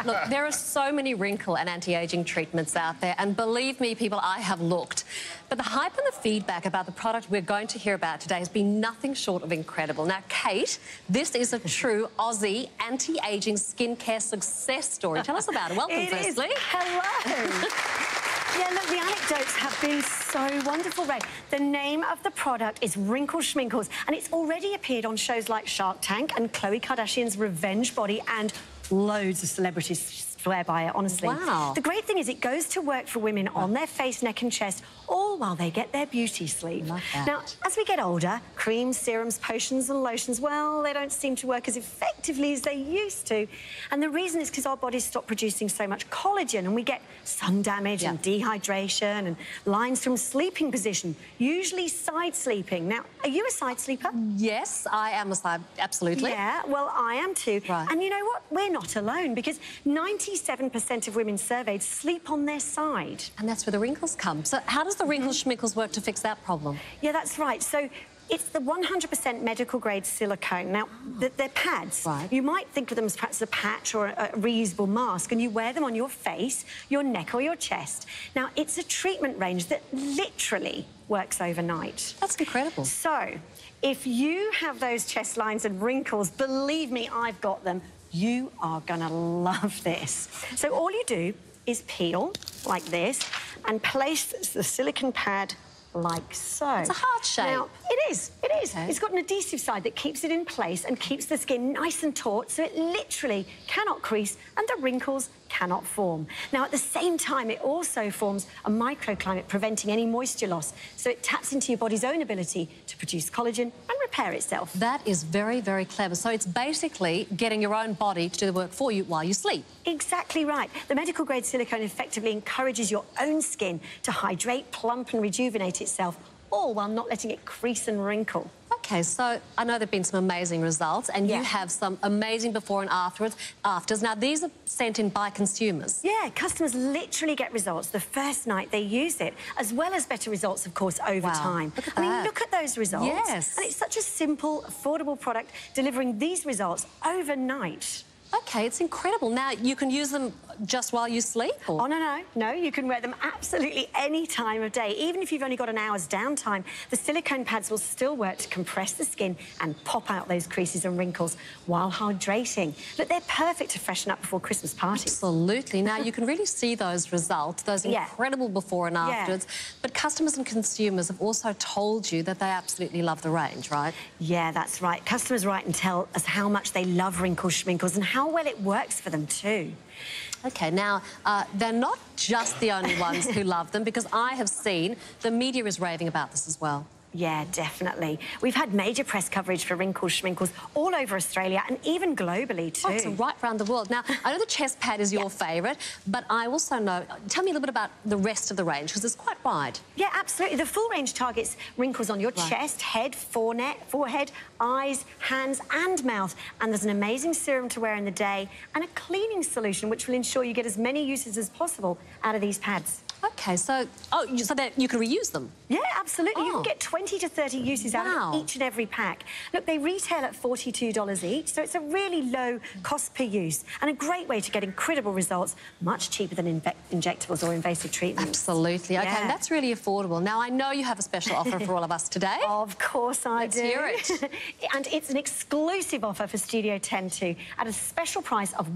Look, there are so many wrinkle and anti-aging treatments out there, and believe me, people, I have looked. But the hype and the feedback about the product we're going to hear about today has been nothing short of incredible. Now, Kate, this is a true Aussie anti-aging skincare success story. Tell us about it. Welcome, firstly. Hello. Yeah, look, the anecdotes have been so wonderful, Ray. The name of the product is Wrinkles Schminkles, and it's already appeared on shows like Shark Tank and Khloe Kardashian's Revenge Body, and loads of celebrities swear by it, honestly. Wow. The great thing is it goes to work for women on their face, neck and chest, all while they get their beauty sleep. Love that. Now, as we get older, creams, serums, potions and lotions, well, they don't seem to work as effectively as they used to. And the reason is because our bodies stop producing so much collagen, and we get sun damage and dehydration and lines from sleeping position, usually side sleeping. Now, are you a side sleeper? Yes, I am a side, absolutely. Yeah, well, I am too. Right. And you know what? We're not alone, because 97% of women surveyed sleep on their side. And that's where the wrinkles come. So how does the Wrinkles Schminkles work to fix that problem? Yeah, that's right. So it's the 100% medical grade silicone. Now, they're pads. Right. You might think of them as perhaps a patch or a reusable mask, and you wear them on your face, your neck or your chest. Now, it's a treatment range that literally works overnight. That's incredible. So, if you have those chest lines and wrinkles, believe me, I've got them. You are gonna love this. So all you do is peel like this and place the silicone pad like so. It's a heart shape. Now, it is. Okay. It's got an adhesive side that keeps it in place and keeps the skin nice and taut, so it literally cannot crease and the wrinkles cannot form. Now, at the same time, it also forms a microclimate, preventing any moisture loss, so it taps into your body's own ability to produce collagen and repair itself. That is very, very clever. So it's basically getting your own body to do the work for you while you sleep. Exactly right. The medical grade silicone effectively encourages your own skin to hydrate, plump and rejuvenate itself, all while not letting it crease and wrinkle. Okay, so I know there have been some amazing results, and you have some amazing before and afters. Now, these are sent in by consumers. Yeah, customers literally get results the first night they use it, as well as better results, of course, over time. Look at I mean, that. look at those results. Yes. And it's such a simple, affordable product, delivering these results overnight. Okay, it's incredible. Now, you can use them just while you sleep? Or? Oh, no, you can wear them absolutely any time of day. Even if you've only got an hour's downtime, the silicone pads will still work to compress the skin and pop out those creases and wrinkles while hydrating. Look, they're perfect to freshen up before Christmas parties. Absolutely. Now, you can really see those results, those incredible before and afters, but customers and consumers have also told you that they absolutely love the range, right? Yeah, that's right. Customers write and tell us how much they love Wrinkles Schminkles and how well it works for them too. Okay, now, they're not just the only ones who love them, because I have seen the media is raving about this as well. Yeah, definitely. We've had major press coverage for Wrinkles Schminkles all over Australia and even globally too. Oh, so right around the world. Now, I know the chest pad is your favourite, but I also know... Tell me a little bit about the rest of the range, because it's quite wide. Yeah, absolutely. The full range targets wrinkles on your chest, head, forehead, eyes, hands and mouth. And there's an amazing serum to wear in the day and a cleaning solution which will ensure you get as many uses as possible out of these pads. Okay, so so that you can reuse them? Yeah, absolutely. You can get 20 to 30 uses out of each and every pack. Look, they retail at $42 each, so it's a really low cost per use and a great way to get incredible results, much cheaper than injectables or invasive treatments. Absolutely. Okay, and that's really affordable. Now, I know you have a special offer for all of us today. Of course I do. Let's hear it. And it's an exclusive offer for Studio 10 at a special price of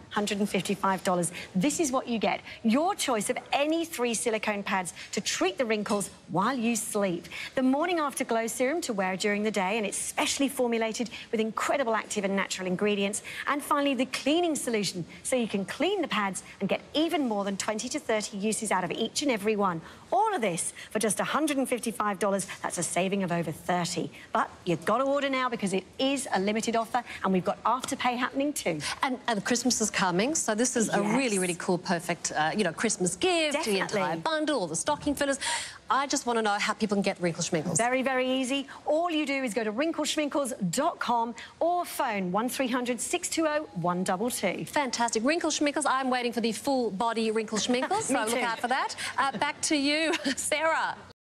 $155. This is what you get. Your choice of any 3 silicone pads to treat the wrinkles while you sleep. The Morning After Glow Serum to wear during the day, and it's specially formulated with incredible active and natural ingredients. And finally, the cleaning solution, so you can clean the pads and get even more than 20 to 30 uses out of each and every one. All of this for just $155. That's a saving of over 30. But you've got to order now, because it is a limited offer, and we've got afterpay happening too. And Christmas is coming, so this is a really, really cool, perfect, you know, Christmas gift. Definitely. The entire bundle, all the stocking fillers. I just want to know how people can get Wrinkles Schminkles. Very, very easy. All you do is go to wrinkleschminkles.com or phone 1300 620 122. Fantastic. Wrinkles Schminkles. I'm waiting for the full body Wrinkles Schminkles, so look out for that. Back to you, Sarah.